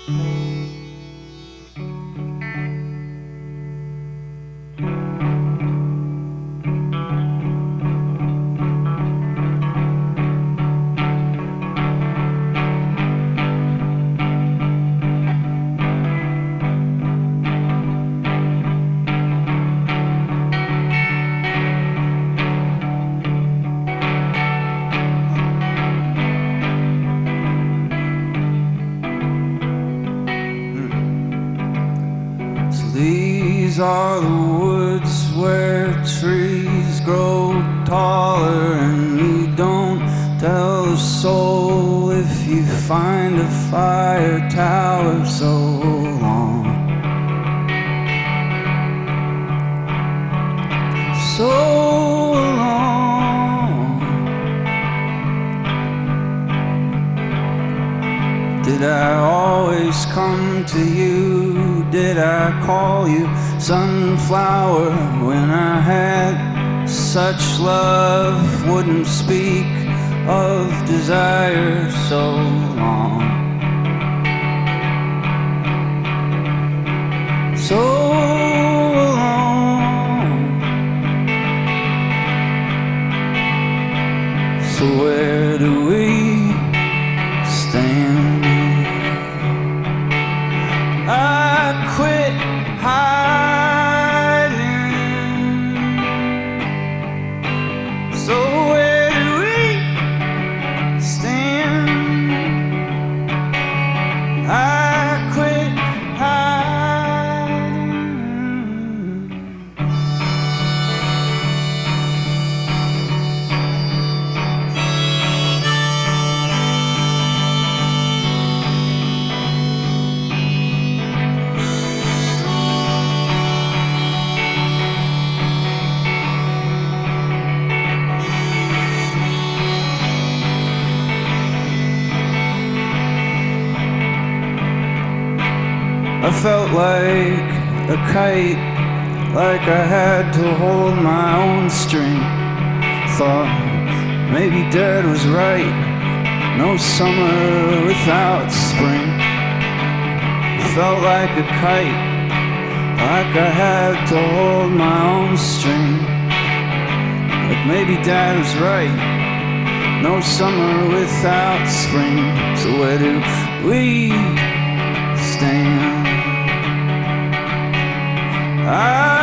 These are the woods where trees grow taller, and you don't tell a soul if you find a fire tower. So long, so long. Did I always come to you? Did I call you sunflower when I had such love? Wouldn't speak of desire. So long, so long. So where do we stand? I quit hiding. So where do we stand? I quit hiding. I felt like a kite, like I had to hold my own string. Thought maybe Dad was right, no summer without spring. Felt like a kite, like I had to hold my own string. Like maybe Dad was right, no summer without spring. So where do we stand?